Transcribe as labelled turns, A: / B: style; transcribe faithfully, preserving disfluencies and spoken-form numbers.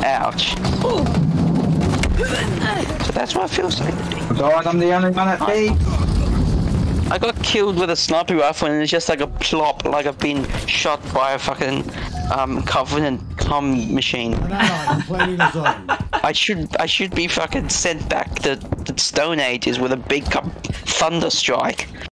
A: Ouch. So that's what it feels like.
B: God, I'm the only one at B.
A: I got killed with a sniper rifle and it's just like a plop, like I've been shot by a fucking um, Covenant cum machine. I should I should be fucking sent back to the Stone Ages with a big thunder strike.